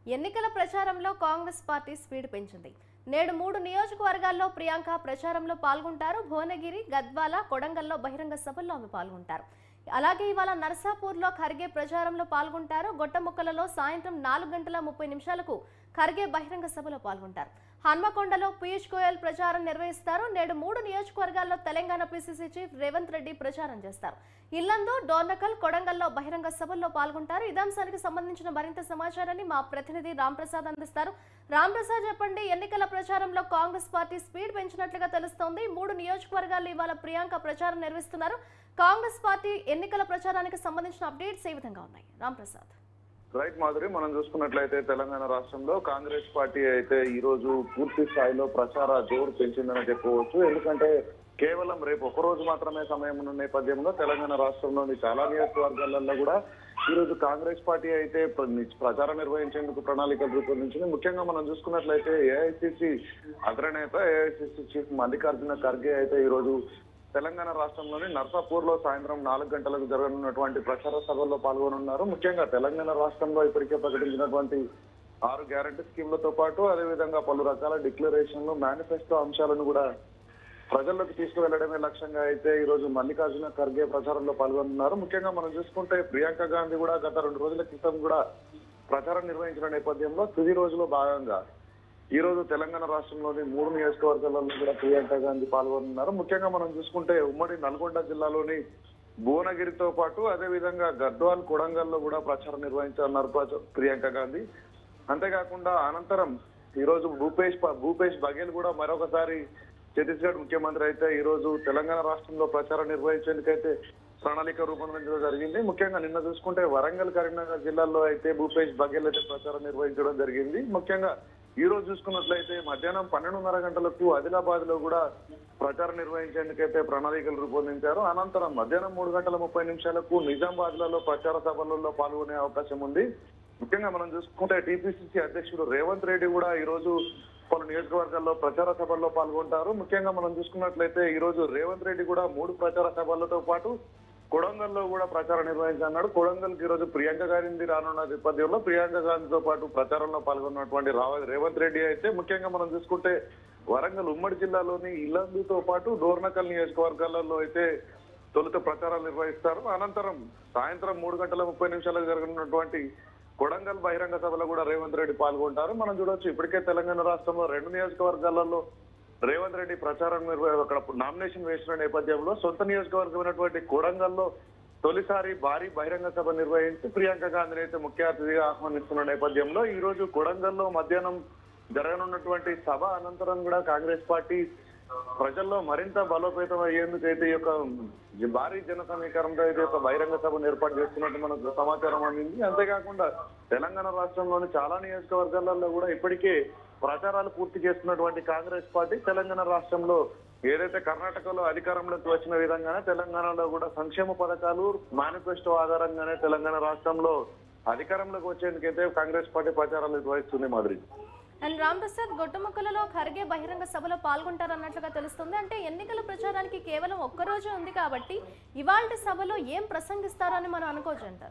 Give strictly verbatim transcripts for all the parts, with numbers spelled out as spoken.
ఎన్నికల ప్రచారంలో Congress party speed పెంచింది. నేడు మూడు నియోజకవర్గాల్లో ప్రియాంక ప్రచారంలో పాల్గొంటారు. భువనగిరి, గద్వాల, కొడంగల్లో బహిరంగ సభల్లో ఆమె పాల్గొంటారు. అలాగే ఇవాళ నర్సాపూర్లో ఖర్గే ప్రచారంలో పాల్గొంటారు. గొట్టముక్కలలో సాయంత్రం నాలుగు గంటల ముప్పై నిమిషాలకు ఖర్గే బహిరంగ సభలో పాల్గొంటారు. హన్మకొండలో పీయూష్ గోయల్ ప్రచారం నిర్వహిస్తారు. నేడు మూడు నియోజకవర్గాల్లో తెలంగాణ పీసీసీ చీఫ్ రేవంత్ రెడ్డి ప్రచారం చేస్తారు. ఇల్లందు, డోర్నకల్, కొడంగల్లో బహిరంగ సభల్లో పాల్గొంటారు. ఇదే అంశానికి సంబంధించిన మరింత సమాచారాన్ని మా ప్రతినిధి రాంప్రసాద్ అందిస్తారు. రాంప్రసాద్, చెప్పండి. ఎన్నికల ప్రచారంలో కాంగ్రెస్ పార్టీ స్పీడ్ పెంచినట్లుగా తెలుస్తోంది. మూడు నియోజకవర్గాల్లో ఇవాళ ప్రియాంక ప్రచారం నిర్వహిస్తున్నారు. కాంగ్రెస్ పార్టీ ఎన్నికల ప్రచారానికి సంబంధించిన అప్డేట్స్ ఏ విధంగా ఉన్నాయి? రాంప్రసాద్. రైట్ మాధురి, మనం చూసుకున్నట్లయితే తెలంగాణ రాష్ట్రంలో కాంగ్రెస్ పార్టీ అయితే ఈ రోజు పూర్తి స్థాయిలో ప్రచార జోరు పెంచిందని చెప్పవచ్చు. ఎందుకంటే కేవలం రేపు ఒక రోజు మాత్రమే సమయం ఉన్న నేపథ్యంలో తెలంగాణ రాష్ట్రంలోని చాలా నియోజకవర్గాలలో కూడా ఈ రోజు కాంగ్రెస్ పార్టీ అయితే ప్రచారం నిర్వహించేందుకు ప్రణాళికలు రూపొందించింది. ముఖ్యంగా మనం చూసుకున్నట్లయితే ఏఐసిసి అగ్రనేత, ఏఐసిసి చీఫ్ మల్లికార్జున ఖర్గే అయితే ఈ రోజు తెలంగాణ రాష్ట్రంలోని నర్సాపూర్ లో సాయంత్రం నాలుగు గంటలకు జరగనున్నటువంటి ప్రచార సభల్లో పాల్గొనున్నారు. ముఖ్యంగా తెలంగాణ రాష్ట్రంలో ఇప్పటికే ప్రకటించినటువంటి ఆరు గ్యారంటీ స్కీమ్లతో పాటు అదేవిధంగా పలు రకాల డిక్లరేషన్లు, మేనిఫెస్టో అంశాలను కూడా ప్రజల్లోకి తీసుకువెళ్లడమే లక్ష్యంగా అయితే ఈ రోజు మల్లికార్జున ఖర్గే ప్రచారంలో పాల్గొనున్నారు. ముఖ్యంగా మనం చూసుకుంటే ప్రియాంక గాంధీ కూడా గత రెండు రోజుల క్రితం కూడా ప్రచారం నిర్వహించిన నేపథ్యంలో తుది రోజులో భాగంగా ఈ రోజు తెలంగాణ రాష్ట్రంలోని మూడు నియోజకవర్గాలలో కూడా ప్రియాంక గాంధీ పాల్గొన్నారు. ముఖ్యంగా మనం చూసుకుంటే ఉమ్మడి నల్గొండ జిల్లాలోని భువనగిరితో పాటు అదేవిధంగా గద్వాల్, కొడంగల్లో కూడా ప్రచారం నిర్వహించారు ప్రియాంక గాంధీ. అంతేకాకుండా అనంతరం ఈ రోజు భూపేష్ భూపేష్ బఘేల్ కూడా మరొకసారి ఛత్తీస్గఢ్ ముఖ్యమంత్రి అయితే ఈ రోజు తెలంగాణ రాష్ట్రంలో ప్రచారం నిర్వహించేందుకైతే ప్రణాళిక రూపొందించడం జరిగింది. ముఖ్యంగా నిన్న చూసుకుంటే వరంగల్, కరీంనగర్ జిల్లాల్లో అయితే భూపేష్ బఘేల్ అయితే ప్రచారం నిర్వహించడం జరిగింది. ముఖ్యంగా ఈ రోజు చూసుకున్నట్లయితే మధ్యాహ్నం పన్నెండున్నర గంటలకు ఆదిలాబాద్ లో కూడా ప్రచారం నిర్వహించేందుకైతే ప్రణాళికలు రూపొందించారు. అనంతరం మధ్యాహ్నం మూడు గంటల ముప్పై నిమిషాలకు నిజామాబాద్ లలో ప్రచార సభలలో పాల్గొనే అవకాశం ఉంది. ముఖ్యంగా మనం చూసుకుంటే టీపీసీసీ అధ్యక్షుడు రేవంత్ రెడ్డి కూడా ఈ రోజు పలు నియోజకవర్గాల్లో ప్రచార సభల్లో పాల్గొంటారు. ముఖ్యంగా మనం చూసుకున్నట్లయితే ఈ రోజు రేవంత్ రెడ్డి కూడా మూడు ప్రచార సభలతో పాటు కొడంగల్లో కూడా ప్రచారం నిర్వహించన్నాడు. కొడంగల్కి ఈ రోజు ప్రియాంక గాంధీ రానున్న నేపథ్యంలో ప్రియాంక గాంధీతో పాటు ప్రచారంలో పాల్గొన్నటువంటి రేవంత్ రెడ్డి అయితే ముఖ్యంగా మనం చూసుకుంటే వరంగల్ ఉమ్మడి జిల్లాలోని ఇల్లందుతో పాటు డోర్నకల్ నియోజకవర్గాలలో అయితే తొలుత ప్రచారాలు నిర్వహిస్తారు. అనంతరం సాయంత్రం మూడు గంటల ముప్పై నిమిషాలకు జరగనున్నటువంటి కొడంగల్ బహిరంగ సభలో కూడా రేవంత్ రెడ్డి పాల్గొంటారు. మనం చూడొచ్చు ఇప్పటికే తెలంగాణ రాష్ట్రంలో రెండు నియోజకవర్గాలలో రేవంత్ రెడ్డి ప్రచారం అక్కడ నామినేషన్ వేసిన నేపథ్యంలో సొంత నియోజకవర్గమైనటువంటి కొడంగల్లో తొలిసారి భారీ బహిరంగ సభ నిర్వహించి ప్రియాంక గాంధీని అయితే ముఖ్య అతిథిగా ఆహ్వానిస్తున్న నేపథ్యంలో ఈ రోజు కొడంగల్లో మధ్యాహ్నం జరగనున్నటువంటి సభ అనంతరం కూడా కాంగ్రెస్ పార్టీ ప్రజల్లో మరింత బలోపేతం అయ్యేందుకు అయితే ఈ యొక్క భారీ జన సమీకరణతో అయితే ఒక బహిరంగ సభను ఏర్పాటు చేస్తున్నట్టు మనకు సమాచారం అందింది. అంతేకాకుండా తెలంగాణ రాష్ట్రంలోని చాలా నియోజకవర్గాలలో కూడా ఇప్పటికే ప్రచారాలు పూర్తి చేస్తున్నటువంటి కాంగ్రెస్ పార్టీ తెలంగాణ రాష్ట్రంలో ఏదైతే కర్ణాటకలో అధికారంలోకి వచ్చిన విధంగానే తెలంగాణలో కూడా సంక్షేమ పథకాలు, మేనిఫెస్టో ఆధారంగానే తెలంగాణ రాష్ట్రంలో అధికారంలోకి వచ్చేందుకైతే కాంగ్రెస్ పార్టీ ప్రచారాలు నిర్వహిస్తుంది. మాదిరి అండ్ రాంప్రసాద్, గొట్టముక్కలలో ఖర్గే బహిరంగ సభలో పాల్గొంటారన్నట్లుగా తెలుస్తుంది. అంటే ఎన్నికల ప్రచారానికి కేవలం ఒక్కరోజు ఉంది కాబట్టి ఇవాళ సభలో ఏం ప్రసంగిస్తారని మనం అనుకోవచ్చు అంటారు?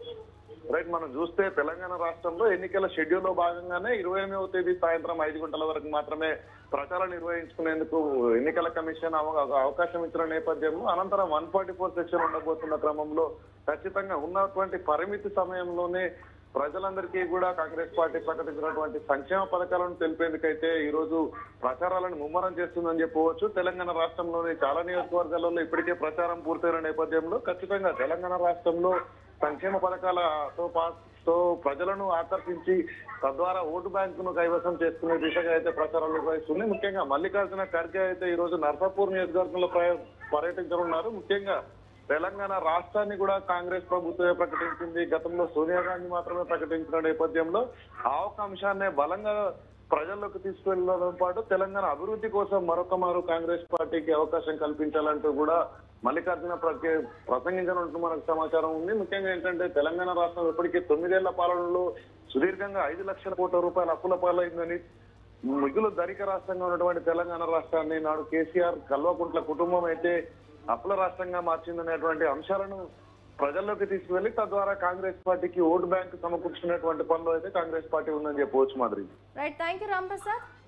రైట్, మనం చూస్తే తెలంగాణ రాష్ట్రంలో ఎన్నికల షెడ్యూల్ లో భాగంగానే ఇరవై ఎనిమిదవ తేదీ సాయంత్రం ఐదు గంటల వరకు మాత్రమే ప్రచారం నిర్వహించుకునేందుకు ఎన్నికల కమిషన్ అవకాశం ఇచ్చిన నేపథ్యంలో అనంతరం వన్ ఫార్టీ ఫోర్ సెక్షన్ ఉండబోతున్న క్రమంలో ఖచ్చితంగా ఉన్నటువంటి పరిమితి సమయంలోనే ప్రజలందరికీ కూడా కాంగ్రెస్ పార్టీ ప్రకటించినటువంటి సంక్షేమ పథకాలను తెలిపేందుకైతే ఈ రోజు ప్రచారాలను ముమ్మరం చేస్తుందని చెప్పవచ్చు. తెలంగాణ రాష్ట్రంలోని చాలా నియోజకవర్గాలలో ఇప్పటికే ప్రచారం పూర్తయిన నేపథ్యంలో ఖచ్చితంగా తెలంగాణ రాష్ట్రంలో సంక్షేమ పథకాలతో పాటు ప్రజలను ఆకర్షించి తద్వారా ఓటు బ్యాంకును కైవసం చేసుకునే దిశగా అయితే ప్రచారాలు నిర్వహిస్తుంది. ముఖ్యంగా మల్లికార్జున ఖర్గే అయితే ఈ రోజు నర్సాపూర్ నియోజకవర్గంలో పర్యటించనున్నారు. ముఖ్యంగా తెలంగాణ రాష్ట్రాన్ని కూడా కాంగ్రెస్ ప్రభుత్వమే ప్రకటించింది. గతంలో సోనియా గాంధీ మాత్రమే ప్రకటించిన నేపథ్యంలో ఆ ఒక్క అంశాన్ని బలంగా ప్రజల్లోకి తీసుకెళ్లడంతో పాటు తెలంగాణ అభివృద్ధి కోసం మరొక మారు కాంగ్రెస్ పార్టీకి అవకాశం కల్పించాలంటూ కూడా మల్లికార్జున ప్రసంగించనుంటూ మనకు సమాచారం ఉంది. ముఖ్యంగా ఏంటంటే తెలంగాణ రాష్ట్రం ఇప్పటికే తొమ్మిదేళ్ల పాలనలో సుదీర్ఘంగా ఐదు లక్షల కోట్ల రూపాయల అప్పుల పాలైందని, మిగులు ధనిక రాష్ట్రంగా ఉన్నటువంటి తెలంగాణ రాష్ట్రాన్ని నాడు కేసీఆర్ కల్వకుంట్ల కుటుంబం అయితే అప్పుల రాష్ట్రంగా మార్చిందనేటువంటి అంశాలను ప్రజల్లోకి తీసుకువెళ్లి తద్వారా కాంగ్రెస్ పార్టీకి ఓటు బ్యాంక్ సమకూర్చుకునేటువంటి పనిలో అయితే కాంగ్రెస్ పార్టీ ఉందని చెప్పవచ్చు మాదిరి. Right, thank you Ram Prasad.